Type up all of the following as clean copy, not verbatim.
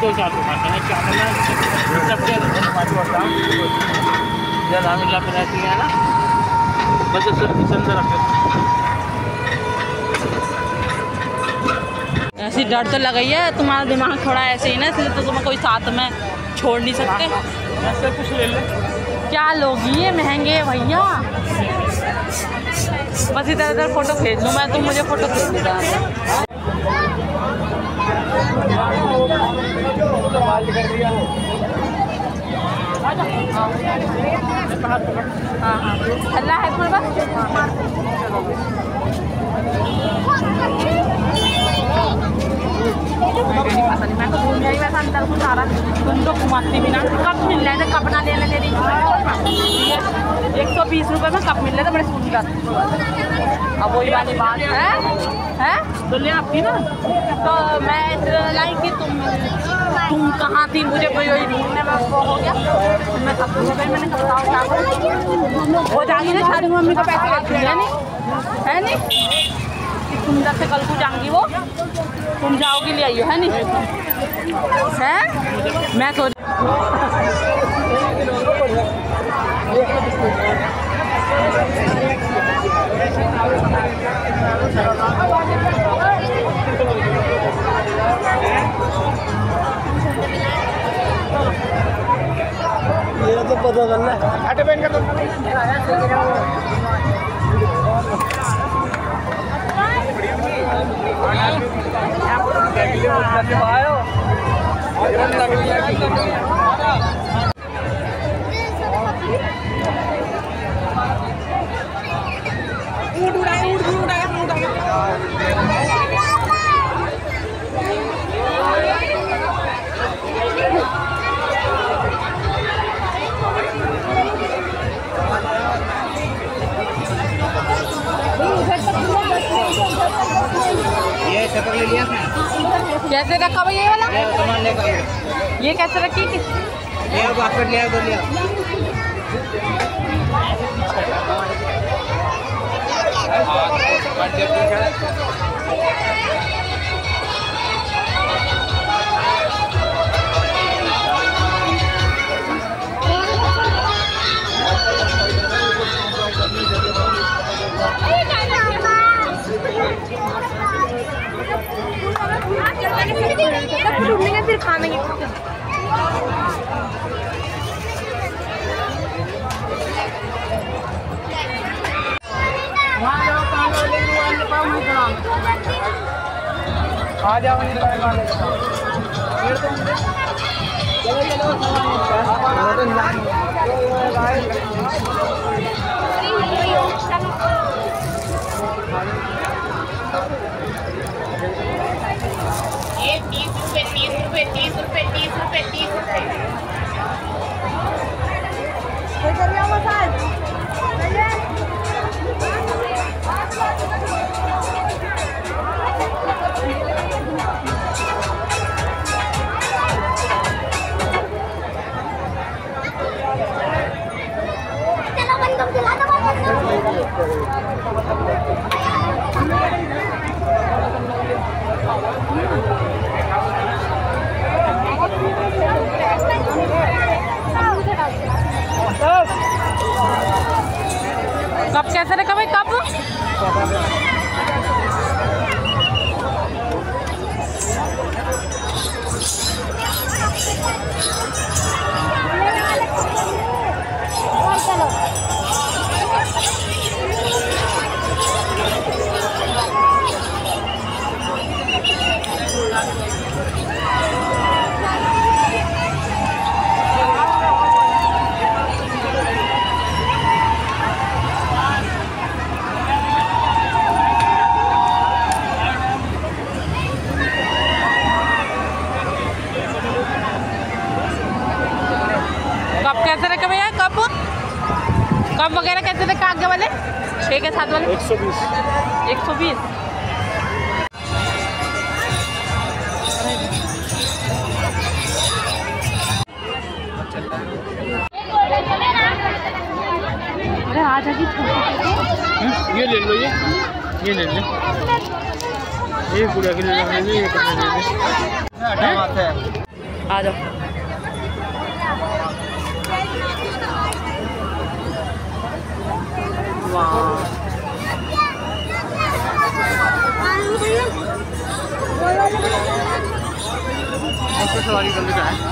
2-4 दुकानें हैं, क्या करना सबके मिला पे रहती है ना, बस अंदर रखे। ऐसी डर तो लग गई है, तुम्हारा दिमाग थोड़ा ऐसे ही ना, इसलिए तो तुम्हें कोई साथ में छोड़ नहीं सकते। ऐसे कुछ ले ले, क्या लोगी ये महंगे भैया। बस इधर इधर फोटो खींच लूँ मैं, तुम मुझे फोटो खींच लेना। हाँ हाँ हल्ला है थोड़ा बस। मैं तो घूम जाई वैसा अंदर को सारा, तुम तो घुमाती भी ना। कप मिल रहे थे, कप ना लेने दे रही 120 रुपये में कप मिल रहे थे, बड़े सुंदर। अब वही वाली बात है तो ले आपकी ना। तो मैं लाई कि तुम कहाँ थी, मुझे कोई वही ढूंढने में वो हो गया। मैं कब हो गई, मैंने कब बताओ क्या हो जाएगी ना शादी में, मम्मी को पैसे देती है नहीं सुंदर से कल को जाऊंगी वो, तुम जाओगी ले आइयो है नहीं है। मैं सोच ये तो पता करना है। हट पहन कर ये शटर ले लिया था। कैसे रखा भाई ये वाला, सामान लेकर ये कैसे रखी ये बास्केट लिया तो लिया। फिर खाएंगे। आ जाओ ये 30 रुपए 30 रुपए 30 रुपए 30 रुपए 30 कप कैसे रखा भाई कप? कैसे रखे भैया कप वगैरह कैसे रखे आगे वाले 6 के 7 वाले 120 अरे आज अभी ये ले लो, ये ले लो, ये पूरा के ले लो, ये करने दे। आ जाओ। सवारी बंद का है।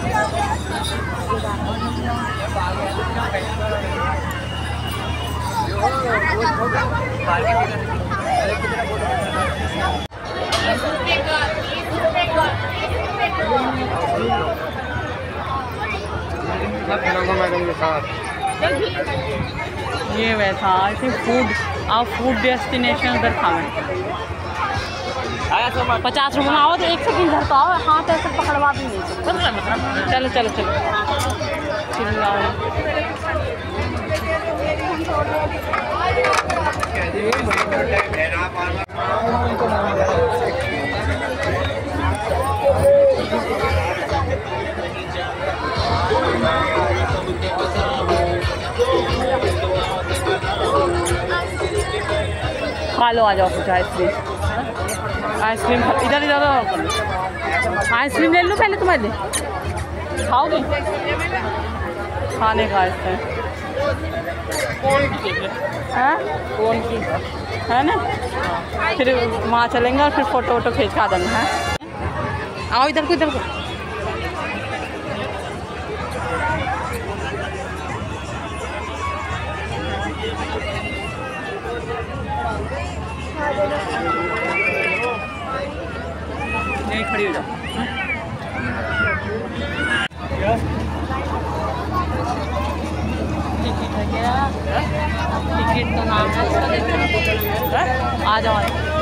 मैडम के साथ ये वैसा ऐसे फूड आप फूड डेस्टिनेशन उधर खावे 50 रुपये में आओ तो 1 सेकंड इधर तो आओ, हाथ ऐसे पकड़वा भी नहीं सकते। चलो चलो चलो चिल्लाओ। खा लो, आ जाओ कुछ आइसक्रीम। आइसक्रीम इधर इधर आइसक्रीम ले लो पहले, तुम्हारे लिए खाओगे खाने का आइसक्रीम कौन की है ना। फिर वहाँ चलेंगे और फिर फोटो वोटो खींच का देना है। आओ इधर को, इधर को। नहीं खड़ी हो जाओ। टिकट है क्या? टिकट तो नाम है उसका, देखो आ जाओ।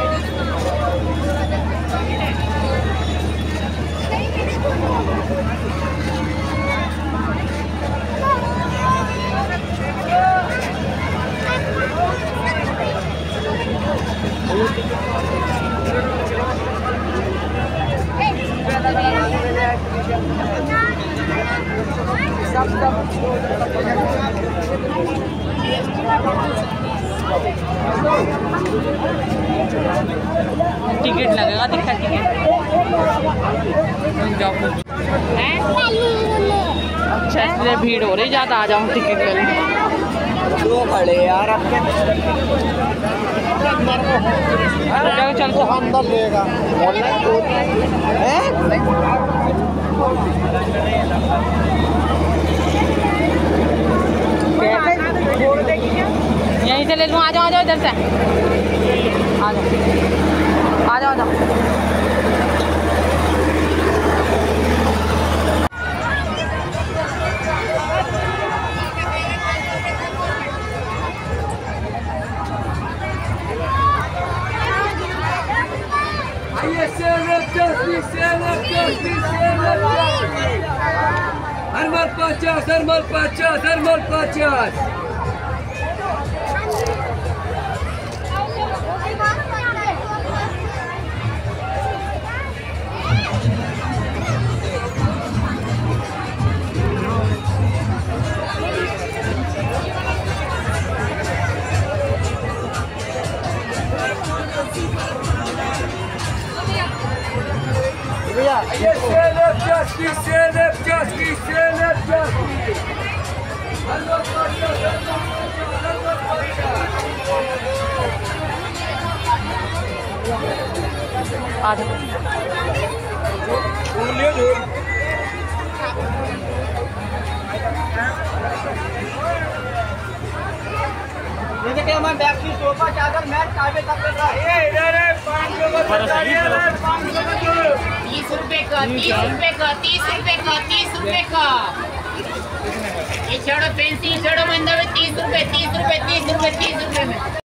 टिकट लगेगा, दिखा टिकट। अच्छा इसलिए भीड़ हो रही ज़्यादा, आ जाऊँ टिकट ले लें। दो खड़े यार आपके चल तो अंदर लेगा यहीं से ले लूँ। आ जाओ इधर से, आ जाओ आ जाओ आ जाओ। Hermal 50, hermal 50, hermal 50. मैं बैग की सोफा चादर मैट काबे तक कर रहा है। इधर है 500 का 30 रुपए का 30 रुपए का 30 रुपए का 30 रुपए का। ये छोड़ो पेंसिल छोड़ो, मंदा में 30 रुपए 30 रुपए 30 रुपए 30 रुपए में।